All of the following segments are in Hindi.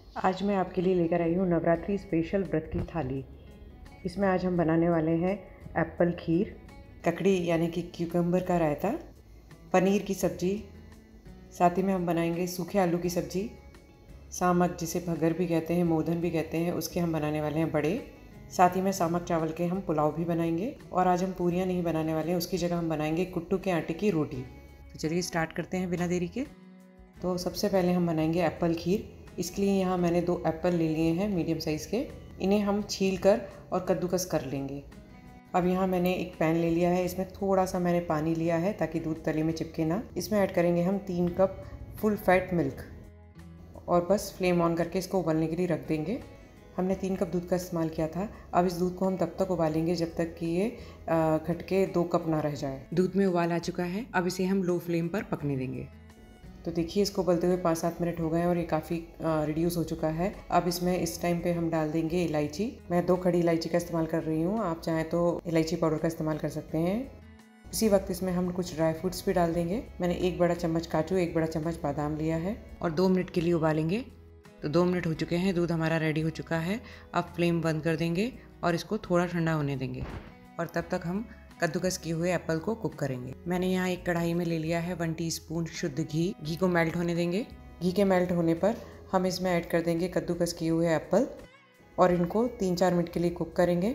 आज मैं आपके लिए लेकर आई हूँ नवरात्रि स्पेशल व्रत की थाली। इसमें आज हम बनाने वाले हैं एप्पल खीर, ककड़ी यानी कि क्यूकम्बर का रायता, पनीर की सब्ज़ी, साथ ही में हम बनाएंगे सूखे आलू की सब्ज़ी, सामक जिसे भगर भी कहते हैं, मोदन भी कहते हैं, उसके हम बनाने वाले हैं बड़े। साथ ही में सामक चावल के हम पुलाव भी बनाएंगे। और आज हम पूरियाँ नहीं बनाने वाले हैं, उसकी जगह हम बनाएंगे कुट्टू के आटे की रोटी। तो चलिए स्टार्ट करते हैं बिना देरी के। तो सबसे पहले हम बनाएंगे एप्पल खीर। इसके लिए यहाँ मैंने 2 एप्पल ले लिए हैं मीडियम साइज़ के। इन्हें हम छील कर और कद्दूकस कर लेंगे। अब यहाँ मैंने एक पैन ले लिया है, इसमें थोड़ा सा मैंने पानी लिया है ताकि दूध तले में चिपके ना। इसमें ऐड करेंगे हम 3 कप फुल फैट मिल्क और बस फ्लेम ऑन करके इसको उबलने के लिए रख देंगे। हमने 3 कप दूध का इस्तेमाल किया था। अब इस दूध को हम तब तक उबालेंगे जब तक कि ये घटके 2 कप ना रह जाए। दूध में उबाल आ चुका है, अब इसे हम लो फ्लेम पर पकने देंगे। तो देखिए इसको उबलते हुए 5-7 मिनट हो गए हैं और ये काफ़ी रिड्यूस हो चुका है। अब इसमें इस टाइम पे हम डाल देंगे इलायची। मैं 2 खड़ी इलायची का इस्तेमाल कर रही हूँ, आप चाहें तो इलायची पाउडर का इस्तेमाल कर सकते हैं। इसी वक्त इसमें हम कुछ ड्राई फ्रूट्स भी डाल देंगे। मैंने 1 बड़ा चम्मच काजू, 1 बड़ा चम्मच बादाम लिया है और 2 मिनट के लिए उबालेंगे। तो 2 मिनट हो चुके हैं, दूध हमारा रेडी हो चुका है। अब फ्लेम बंद कर देंगे और इसको थोड़ा ठंडा होने देंगे और तब तक हम कद्दूकस किए हुए एप्पल को कुक करेंगे। मैंने यहाँ एक कढ़ाई में ले लिया है 1 टीस्पून शुद्ध घी। घी को मेल्ट होने देंगे। घी के मेल्ट होने पर हम इसमें ऐड कर देंगे कद्दूकस किए हुए एप्पल और इनको 3-4 मिनट के लिए कुक करेंगे।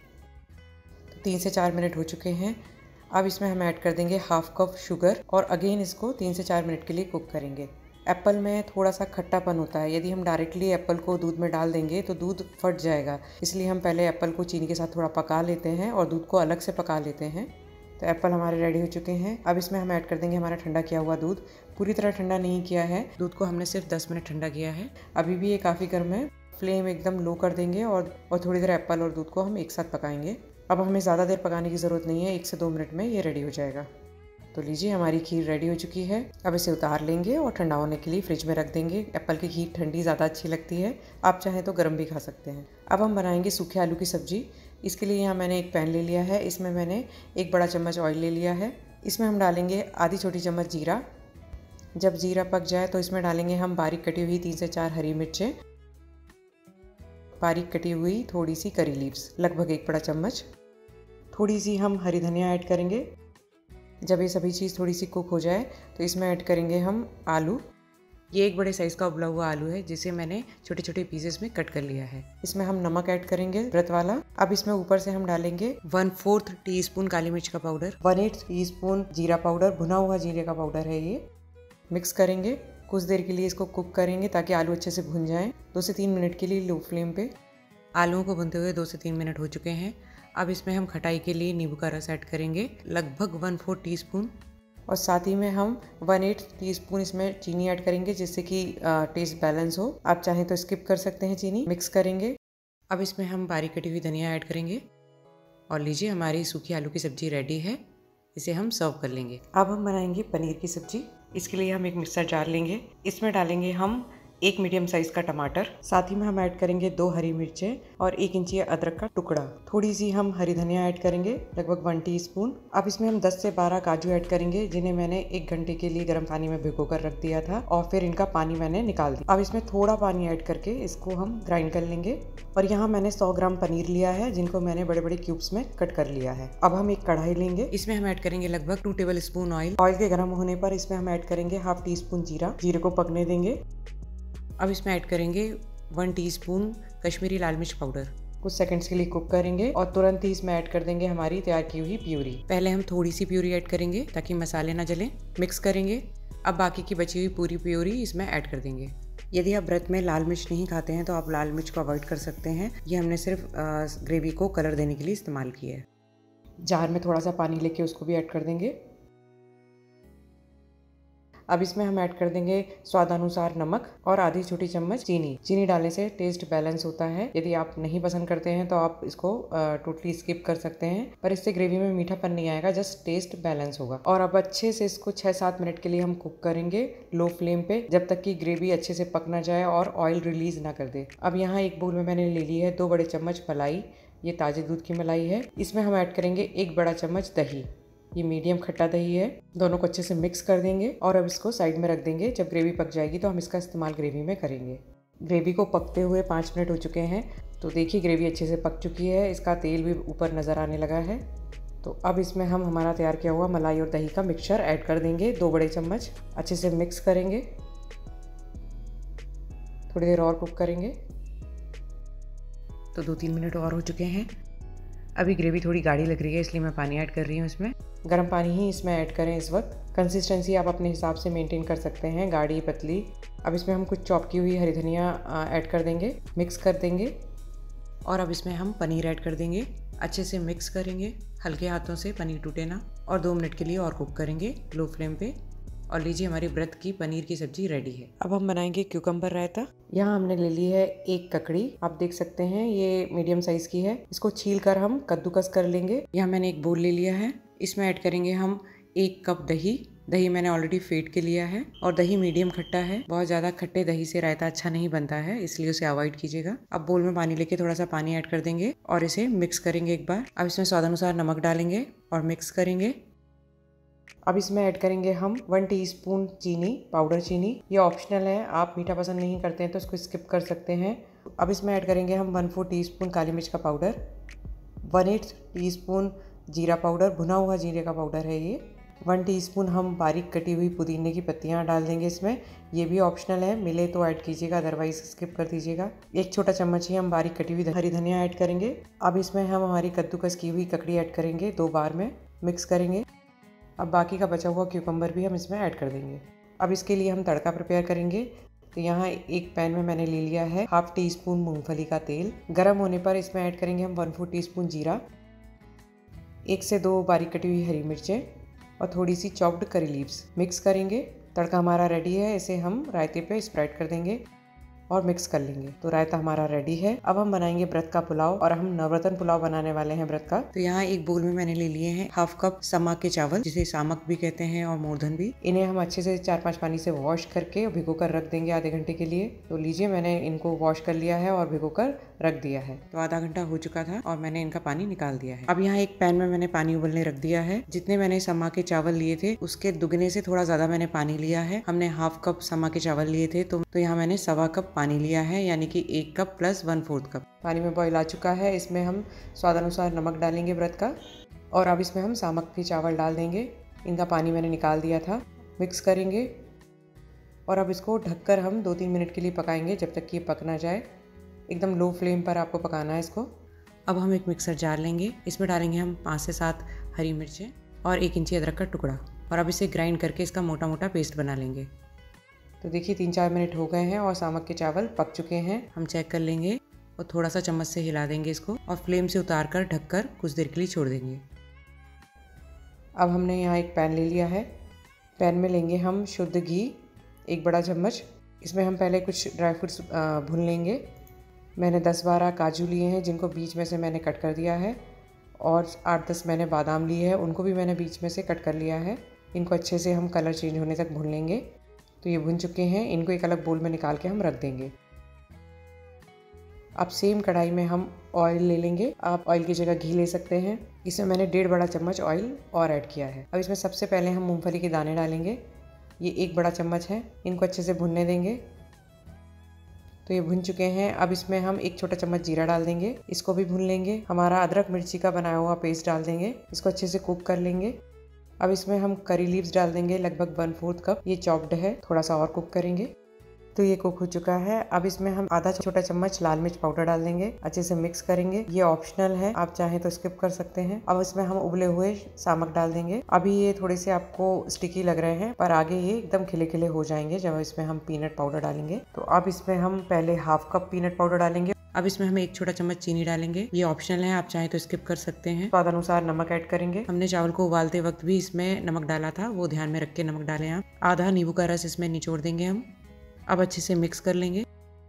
3 से 4 मिनट हो चुके हैं। अब इसमें हम ऐड कर देंगे 1/2 कप शुगर और अगेन इसको 3 से 4 मिनट के लिए कुक करेंगे। एप्पल में थोड़ा सा खट्टापन होता है, यदि हम डायरेक्टली एप्पल को दूध में डाल देंगे तो दूध फट जाएगा, इसलिए हम पहले एप्पल को चीनी के साथ थोड़ा पका लेते हैं और दूध को अलग से पका लेते हैं। तो एप्पल हमारे रेडी हो चुके हैं। अब इसमें हम ऐड कर देंगे हमारा ठंडा किया हुआ दूध। पूरी तरह ठंडा नहीं किया है, दूध को हमने सिर्फ 10 मिनट ठंडा किया है। अभी भी ये काफ़ी गर्म है। फ्लेम एकदम लो कर देंगे और थोड़ी देर एप्पल और दूध को हम एक साथ पकाएंगे। अब हमें ज़्यादा देर पकाने की ज़रूरत नहीं है, 1 से 2 मिनट में ये रेडी हो जाएगा। तो लीजिए हमारी खीर रेडी हो चुकी है। अब इसे उतार लेंगे और ठंडा होने के लिए फ्रिज में रख देंगे। एप्पल की खीर ठंडी ज़्यादा अच्छी लगती है, आप चाहें तो गर्म भी खा सकते हैं। अब हम बनाएंगे सूखे आलू की सब्ज़ी। इसके लिए यहाँ मैंने एक पैन ले लिया है, इसमें मैंने 1 बड़ा चम्मच ऑयल ले लिया है। इसमें हम डालेंगे आधी छोटी चम्मच जीरा। जब जीरा पक जाए तो इसमें डालेंगे हम बारीक कटी हुई 3 से 4 हरी मिर्चें, बारीक कटी हुई थोड़ी सी करी लीव्स लगभग 1 बड़ा चम्मच। थोड़ी सी हम हरी धनिया ऐड करेंगे। जब ये सभी चीज़ थोड़ी सी कुक हो जाए तो इसमें ऐड करेंगे हम आलू। ये एक बड़े साइज़ का उबला हुआ आलू है जिसे मैंने छोटे छोटे पीसेस में कट कर लिया है। इसमें हम नमक ऐड करेंगे व्रत वाला। अब इसमें ऊपर से हम डालेंगे 1/4 टीस्पून काली मिर्च का पाउडर, 1/8 टीस्पून जीरा पाउडर, भुना हुआ जीरे का पाउडर है ये। मिक्स करेंगे, कुछ देर के लिए इसको कुक करेंगे ताकि आलू अच्छे से भुन जाएँ। 2 से 3 मिनट के लिए लो फ्लेम पे। आलूओं को भुनते हुए 2 से 3 मिनट हो चुके हैं। अब इसमें हम खटाई के लिए नींबू का रस ऐड करेंगे, लगभग 1/4 टीस्पून, और साथ ही में हम 1/8 टीस्पून इसमें चीनी ऐड करेंगे जिससे कि टेस्ट बैलेंस हो। आप चाहें तो स्किप कर सकते हैं चीनी। मिक्स करेंगे। अब इसमें हम बारीक कटी हुई धनिया ऐड करेंगे और लीजिए हमारी सूखी आलू की सब्ज़ी रेडी है। इसे हम सर्व कर लेंगे। अब हम बनाएंगे पनीर की सब्ज़ी। इसके लिए हम एक मिक्सर जार लेंगे, इसमें डालेंगे हम 1 मीडियम साइज़ का टमाटर, साथ ही में हम ऐड करेंगे 2 हरी मिर्चें और 1 इंची अदरक का टुकड़ा। थोड़ी सी हम हरी धनिया ऐड करेंगे, लगभग 1 टीस्पून। अब इसमें हम 10 से 12 काजू ऐड करेंगे जिन्हें मैंने 1 घंटे के लिए गर्म पानी में भिगो कर रख दिया था और फिर इनका पानी मैंने निकाल दिया। अब इसमें थोड़ा पानी ऐड करके इसको हम ग्राइंड कर लेंगे। और यहाँ मैंने 100 ग्राम पनीर लिया है जिनको मैंने बड़े बड़े क्यूब्स में कट कर लिया है। अब हम एक कढ़ाई लेंगे, इसमें हम ऐड करेंगे लगभग 2 टेबल स्पून ऑयल। ऑयल के गर्म होने पर इसमें हम ऐड करेंगे 1/2 टीस्पून जीरा। जीरे को पकने देंगे। अब इसमें ऐड करेंगे 1 टीस्पून कश्मीरी लाल मिर्च पाउडर। कुछ सेकंड्स के लिए कुक करेंगे और तुरंत ही इसमें ऐड कर देंगे हमारी तैयार की हुई प्यूरी। पहले हम थोड़ी सी प्यूरी ऐड करेंगे ताकि मसाले ना जलें। मिक्स करेंगे। अब बाकी की बची हुई पूरी प्यूरी इसमें ऐड कर देंगे। यदि आप व्रत में लाल मिर्च नहीं खाते हैं तो आप लाल मिर्च को अवॉइड कर सकते हैं। ये हमने सिर्फ ग्रेवी को कलर देने के लिए इस्तेमाल किया है। जार में थोड़ा सा पानी लेके उसको भी ऐड कर देंगे। अब इसमें हम ऐड कर देंगे स्वादानुसार नमक और आधी छोटी चम्मच चीनी। चीनी डालने से टेस्ट बैलेंस होता है। यदि आप नहीं पसंद करते हैं तो आप इसको टोटली स्किप कर सकते हैं, पर इससे ग्रेवी में मीठापन नहीं आएगा, जस्ट टेस्ट बैलेंस होगा। और अब अच्छे से इसको 6-7 मिनट के लिए हम कुक करेंगे लो फ्लेम पे, जब तक कि ग्रेवी अच्छे से पक ना जाए और ऑयल रिलीज ना कर दे। अब यहाँ एक बोल में मैंने ले ली है 2 बड़े चम्मच मलाई। ये ताजे दूध की मलाई है। इसमें हम ऐड करेंगे 1 बड़ा चम्मच दही। ये मीडियम खट्टा दही है। दोनों को अच्छे से मिक्स कर देंगे और अब इसको साइड में रख देंगे। जब ग्रेवी पक जाएगी तो हम इसका इस्तेमाल ग्रेवी में करेंगे। ग्रेवी को पकते हुए 5 मिनट हो चुके हैं। तो देखिए ग्रेवी अच्छे से पक चुकी है, इसका तेल भी ऊपर नज़र आने लगा है। तो अब इसमें हम हमारा तैयार किया हुआ मलाई और दही का मिक्सचर ऐड कर देंगे, 2 बड़े चम्मच। अच्छे से मिक्स करेंगे, थोड़ी देर और कुक करेंगे। तो 2-3 मिनट और हो चुके हैं। अभी ग्रेवी थोड़ी गाढ़ी लग रही है, इसलिए मैं पानी ऐड कर रही हूँ इसमें। गर्म पानी ही इसमें ऐड करें इस वक्त। कंसिस्टेंसी आप अपने हिसाब से मेंटेन कर सकते हैं, गाढ़ी पतली। अब इसमें हम कुछ चॉप की हुई हरी धनिया ऐड कर देंगे, मिक्स कर देंगे। और अब इसमें हम पनीर ऐड कर देंगे, अच्छे से मिक्स करेंगे, हल्के हाथों से, पनीर टूटे ना। और 2 मिनट के लिए और कुक करेंगे लो फ्लेम पे। और लीजिए हमारी व्रत की पनीर की सब्जी रेडी है। अब हम बनाएंगे क्यूकम्बर रायता। यहाँ हमने ले ली है 1 ककड़ी, आप देख सकते हैं ये मीडियम साइज की है। इसको छील कर हम कद्दूकस कर लेंगे। यहाँ मैंने एक बोल ले लिया है, इसमें ऐड करेंगे हम 1 कप दही। दही मैंने ऑलरेडी फेंट के लिया है। और दही मीडियम खट्टा है, बहुत ज़्यादा खट्टे दही से रायता अच्छा नहीं बनता है, इसलिए उसे अवॉइड कीजिएगा। अब बोल में पानी लेके थोड़ा सा पानी ऐड कर देंगे और इसे मिक्स करेंगे एक बार। अब इसमें स्वादानुसार नमक डालेंगे और मिक्स करेंगे। अब इसमें ऐड करेंगे हम 1 टीस्पून चीनी, पाउडर चीनी। ये ऑप्शनल है, आप मीठा पसंद नहीं करते हैं तो इसको स्किप कर सकते हैं। अब इसमें ऐड करेंगे हम 1/4 टीस्पून काली मिर्च का पाउडर, 1/8 टीस्पून जीरा पाउडर, भुना हुआ जीरे का पाउडर है ये। 1 टीस्पून हम बारीक कटी हुई पुदीने की पत्तियां डाल देंगे इसमें। ये भी ऑप्शनल है, मिले तो ऐड कीजिएगा, अदरवाइज स्किप कर दीजिएगा। 1 छोटा चम्मच ही हम बारीक कटी हुई हरी धनिया ऐड करेंगे। अब इसमें हम हमारी कद्दूकस की हुई ककड़ी ऐड करेंगे, 2 बार में मिक्स करेंगे। अब बाकी का बचा हुआ क्यूकम्बर भी हम इसमें ऐड कर देंगे। अब इसके लिए हम तड़का प्रिपेयर करेंगे। तो यहाँ एक पैन में मैंने ले लिया है 1/2 टीस्पून मूंगफली का तेल। गर्म होने पर इसमें ऐड करेंगे हम 1/4 टीस्पून जीरा, 1 से 2 बारीक कटी हुई हरी मिर्चें और थोड़ी सी चॉप्ड करी लीव्स। मिक्स करेंगे। तड़का हमारा रेडी है, इसे हम रायते पे स्प्रेड कर देंगे और मिक्स कर लेंगे। तो रायता हमारा रेडी है। अब हम बनाएंगे व्रत का पुलाव, और हम नवरत्न पुलाव बनाने वाले हैं व्रत का। तो यहाँ एक बोल में मैंने ले लिए हैं 1/2 कप समा के चावल, जिसे सामक भी कहते हैं और मोरधन भी। इन्हें हम अच्छे से 4-5 पानी से वॉश करके भिगो कर रख देंगे आधे घंटे के लिए। तो लीजिए मैंने इनको वॉश कर लिया है और भिगो कर रख दिया है। तो आधा घंटा हो चुका था और मैंने इनका पानी निकाल दिया है। अब यहाँ एक पैन में मैंने पानी उबलने रख दिया है। जितने मैंने समा के चावल लिए थे उसके दुगने से थोड़ा ज्यादा मैंने पानी लिया है। हमने 1/2 कप समा के चावल लिए थे, तो यहाँ मैंने 1/4 कप पानी लिया है, यानी कि 1 कप प्लस 1/4 कप। पानी में बॉईल आ चुका है। इसमें हम स्वादानुसार नमक डालेंगे व्रत का, और अब इसमें हम सामक के चावल डाल देंगे। इनका पानी मैंने निकाल दिया था। मिक्स करेंगे और अब इसको ढककर हम 2-3 मिनट के लिए पकाएंगे, जब तक कि ये पक ना जाए। एकदम लो फ्लेम पर आपको पकाना है इसको। अब हम एक मिक्सर जार लेंगे, इसमें डालेंगे हम 5 से 7 हरी मिर्चें और 1 इंची अदरक का टुकड़ा, और अब इसे ग्राइंड करके इसका मोटा मोटा पेस्ट बना लेंगे। तो देखिए 3-4 मिनट हो गए हैं और सामक के चावल पक चुके हैं। हम चेक कर लेंगे और थोड़ा सा चम्मच से हिला देंगे इसको, और फ्लेम से उतार कर ढककर कुछ देर के लिए छोड़ देंगे। अब हमने यहाँ एक पैन ले लिया है। पैन में लेंगे हम शुद्ध घी, 1 बड़ा चम्मच। इसमें हम पहले कुछ ड्राई फ्रूट्स भून लेंगे। मैंने 10-12 काजू लिए हैं, जिनको बीच में से मैंने कट कर दिया है, और 8-10 मैंने बादाम लिए हैं, उनको भी मैंने बीच में से कट कर लिया है। इनको अच्छे से हम कलर चेंज होने तक भून लेंगे। तो ये भुन चुके हैं, इनको एक अलग बोल में निकाल के हम रख देंगे। अब सेम कढ़ाई में हम ऑयल ले लेंगे। आप ऑयल की जगह घी ले सकते हैं। इसमें मैंने 1.5 बड़ा चम्मच ऑयल और ऐड किया है। अब इसमें सबसे पहले हम मूंगफली के दाने डालेंगे। ये 1 बड़ा चम्मच है। इनको अच्छे से भुनने देंगे। तो ये भुन चुके हैं। अब इसमें हम 1 छोटा चम्मच जीरा डाल देंगे, इसको भी भून लेंगे। हमारा अदरक मिर्ची का बनाया हुआ पेस्ट डाल देंगे, इसको अच्छे से कुक कर लेंगे। अब इसमें हम करी लीव्स डाल देंगे, लगभग 1/4 कप। ये चॉप्ड है, थोड़ा सा और कुक करेंगे। तो ये कुक हो चुका है। अब इसमें हम आधा छोटा चम्मच लाल मिर्च पाउडर डाल देंगे, अच्छे से मिक्स करेंगे। ये ऑप्शनल है, आप चाहें तो स्किप कर सकते हैं। अब इसमें हम उबले हुए सामक डाल देंगे। अभी ये थोड़े से आपको स्टिकी लग रहे हैं, पर आगे ये एकदम खिले खिले हो जाएंगे जब इसमें हम पीनट पाउडर डालेंगे। तो अब इसमें हम पहले 1/2 कप पीनट पाउडर डालेंगे। अब इसमें हम 1 छोटा चम्मच चीनी डालेंगे, ये ऑप्शनल है, आप चाहें तो स्किप कर सकते हैं। स्वाद अनुसार नमक ऐड करेंगे। हमने चावल को उबालते वक्त भी इसमें नमक डाला था, वो ध्यान में रख के नमक डालें आप। आधा नींबू का रस इसमें निचोड़ देंगे हम। अब अच्छे से मिक्स कर लेंगे।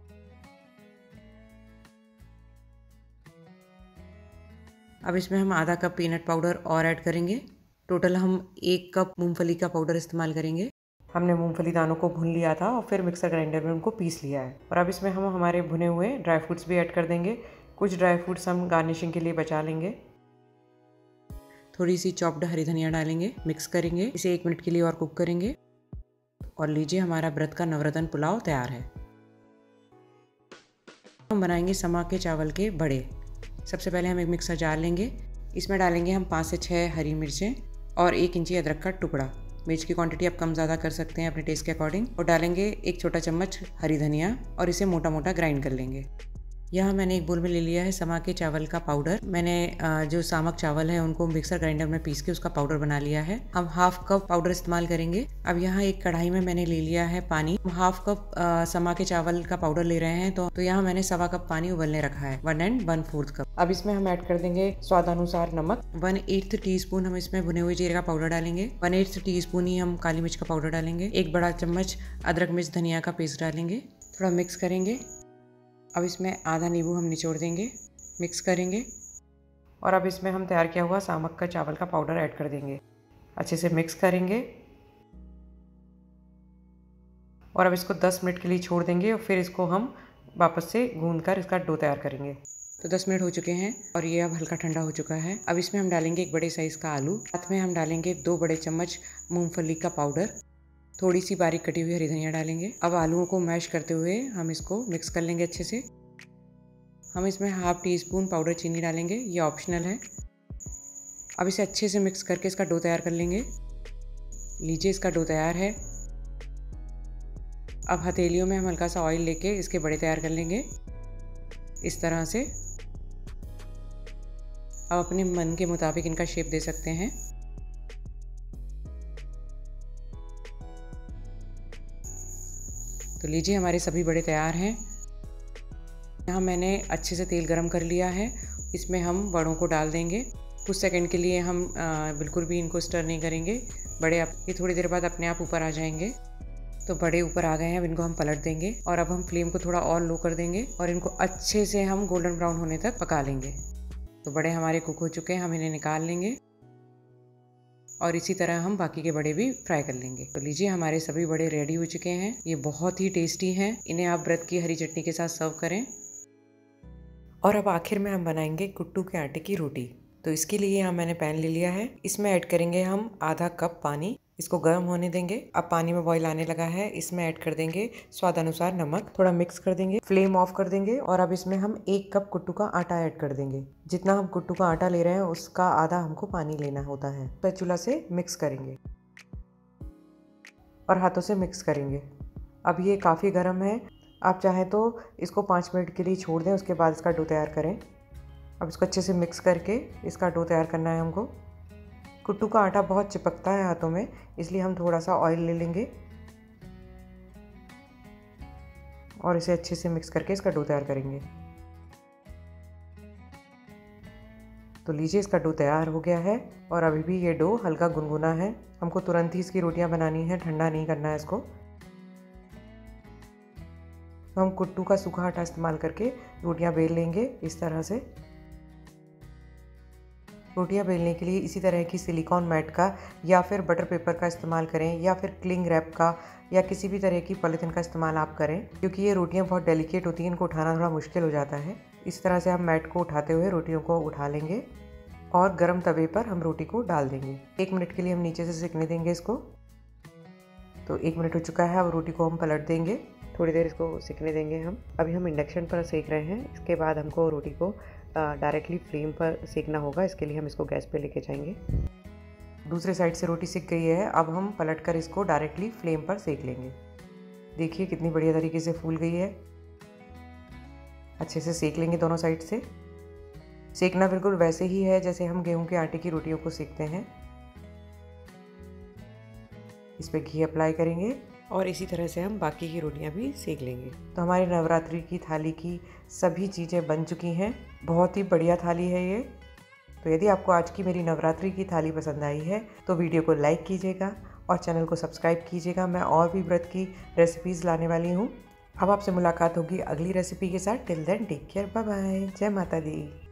अब इसमें हम आधा कप पीनट पाउडर और ऐड करेंगे। टोटल हम 1 कप मूंगफली का पाउडर इस्तेमाल करेंगे। हमने मूंगफली दानों को भून लिया था और फिर मिक्सर ग्राइंडर में उनको पीस लिया है। और अब इसमें हम हमारे भुने हुए ड्राई फ्रूट्स भी ऐड कर देंगे। कुछ ड्राई फ्रूट्स हम गार्निशिंग के लिए बचा लेंगे। थोड़ी सी चॉप्ड हरी धनिया डालेंगे, मिक्स करेंगे, इसे 1 मिनट के लिए और कुक करेंगे। और लीजिए हमारा व्रत का नवरत्न पुलाव तैयार है। हम बनाएंगे समा के चावल के बड़े। सबसे पहले हम एक मिक्सर जार लेंगे। इसमें डालेंगे हम 5 से 6 हरी मिर्चें और 1 इंची अदरक का टुकड़ा। मिर्च की क्वांटिटी आप कम ज़्यादा कर सकते हैं अपने टेस्ट के अकॉर्डिंग। और डालेंगे 1 छोटा चम्मच हरी धनिया और इसे मोटा मोटा ग्राइंड कर लेंगे। यहाँ मैंने एक बोल में ले लिया है समा के चावल का पाउडर। मैंने जो सामक चावल है उनको मिक्सर ग्राइंडर में पीस के उसका पाउडर बना लिया है। हम हाफ कप पाउडर इस्तेमाल करेंगे। अब यहाँ एक कढ़ाई में मैंने ले लिया है पानी। हम हाफ कप समा के चावल का पाउडर ले रहे हैं तो यहाँ मैंने 1.25 कप पानी उबलने रखा है, 1 and 1/4 कप। अब इसमें हम ऐड कर देंगे स्वादानुसार नमक। 1/8 टीस्पून हम इसमें भुने हुए जीरे का पाउडर डालेंगे। 1/8 टीस्पून ही हम काली मिर्च का पाउडर डालेंगे। 1 बड़ा चम्मच अदरक मिर्च धनिया का पेस्ट डालेंगे। थोड़ा मिक्स करेंगे। अब इसमें आधा नींबू हम निचोड़ देंगे, मिक्स करेंगे और अब इसमें हम तैयार किया हुआ सामक का चावल का पाउडर ऐड कर देंगे। अच्छे से मिक्स करेंगे और अब इसको 10 मिनट के लिए छोड़ देंगे और फिर इसको हम वापस से गूंद कर इसका डो तैयार करेंगे। तो 10 मिनट हो चुके हैं और ये अब हल्का ठंडा हो चुका है। अब इसमें हम डालेंगे 1 बड़े साइज़ का आलू। साथ में हम डालेंगे 2 बड़े चम्मच मूंगफली का पाउडर, थोड़ी सी बारीक कटी हुई हरी धनिया डालेंगे। अब आलूओं को मैश करते हुए हम इसको मिक्स कर लेंगे अच्छे से। हम इसमें हाफ टी स्पून पाउडर चीनी डालेंगे, ये ऑप्शनल है। अब इसे अच्छे से मिक्स करके इसका डो तैयार कर लेंगे। लीजिए इसका डो तैयार है। अब हथेलियों में हम हल्का सा ऑयल लेके इसके बड़े तैयार कर लेंगे इस तरह से। अब अपने मन के मुताबिक इनका शेप दे सकते हैं। तो लीजिए हमारे सभी बड़े तैयार हैं। यहाँ मैंने अच्छे से तेल गरम कर लिया है। इसमें हम बड़ों को डाल देंगे। कुछ सेकंड के लिए हम बिल्कुल भी इनको स्टर नहीं करेंगे। बड़े ये थोड़ी देर बाद अपने आप ऊपर आ जाएंगे। तो बड़े ऊपर आ गए हैं। अब इनको हम पलट देंगे और अब हम फ्लेम को थोड़ा और लो कर देंगे और इनको अच्छे से हम गोल्डन ब्राउन होने तक पका लेंगे। तो बड़े हमारे कुक हो चुके हैं, हम इन्हें निकाल लेंगे और इसी तरह हम बाकी के बड़े भी फ्राई कर लेंगे। तो लीजिए हमारे सभी बड़े रेडी हो चुके हैं। ये बहुत ही टेस्टी हैं। इन्हें आप व्रत की हरी चटनी के साथ सर्व करें। और अब आखिर में हम बनाएंगे कुट्टू के आटे की रोटी। तो इसके लिए यहाँ मैंने पैन ले लिया है। इसमें ऐड करेंगे हम आधा कप पानी। इसको गर्म होने देंगे। अब पानी में बॉईल आने लगा है। इसमें ऐड कर देंगे स्वादानुसार नमक। थोड़ा मिक्स कर देंगे, फ्लेम ऑफ कर देंगे और अब इसमें हम 1 कप कुट्टू का आटा ऐड कर देंगे। जितना हम कुट्टू का आटा ले रहे हैं उसका आधा हमको पानी लेना होता है। स्पैचुला से मिक्स करेंगे और हाथों से मिक्स करेंगे। अब ये काफ़ी गर्म है। आप चाहें तो इसको 5 मिनट के लिए छोड़ दें, उसके बाद इसका डो तैयार करें। अब इसको अच्छे से मिक्स करके इसका डो तैयार करना है हमको। कुट्टू का आटा बहुत चिपकता है हाथों में, इसलिए हम थोड़ा सा ऑयल ले लेंगे और इसे अच्छे से मिक्स करके इसका डो तैयार करेंगे। तो लीजिए इसका डो तैयार हो गया है और अभी भी ये डो हल्का गुनगुना है। हमको तुरंत ही इसकी रोटियां बनानी है, ठंडा नहीं करना है इसको। तो हम कुट्टू का सूखा आटा इस्तेमाल करके रोटियां बेल लेंगे इस तरह से। रोटियां बेलने के लिए इसी तरह की सिलिकॉन मैट का या फिर बटर पेपर का इस्तेमाल करें या फिर क्लिंग रैप का या किसी भी तरह की पॉलीथिन का इस्तेमाल आप करें, क्योंकि ये रोटियां बहुत डेलिकेट होती हैं, इनको उठाना थोड़ा मुश्किल हो जाता है। इस तरह से हम मैट को उठाते हुए रोटियों को उठा लेंगे और गर्म तवे पर हम रोटी को डाल देंगे। 1 मिनट के लिए हम नीचे से सेकने देंगे इसको। तो 1 मिनट हो चुका है। अब रोटी को हम पलट देंगे, थोड़ी देर इसको सेकने देंगे हम। अभी हम इंडक्शन पर सेक रहे हैं। इसके बाद हमको रोटी को डायरेक्टली फ्लेम पर सेकना होगा। इसके लिए हम इसको गैस पे लेके जाएंगे। दूसरे साइड से रोटी सिक गई है। अब हम पलटकर इसको डायरेक्टली फ्लेम पर सेक लेंगे। देखिए कितनी बढ़िया तरीके से फूल गई है। अच्छे से सेक लेंगे दोनों साइड से। सेकना बिल्कुल वैसे ही है जैसे हम गेहूं के आटे की रोटियों को सेकते हैं। इस पर घी अप्लाई करेंगे और इसी तरह से हम बाकी की रोटियां भी सेक लेंगे। तो हमारी नवरात्रि की थाली की सभी चीज़ें बन चुकी हैं। बहुत ही बढ़िया थाली है ये। तो यदि आपको आज की मेरी नवरात्रि की थाली पसंद आई है तो वीडियो को लाइक कीजिएगा और चैनल को सब्सक्राइब कीजिएगा। मैं और भी व्रत की रेसिपीज़ लाने वाली हूँ। अब आपसे मुलाकात होगी अगली रेसिपी के साथ। Till then take care, bye bye, जय माता दी।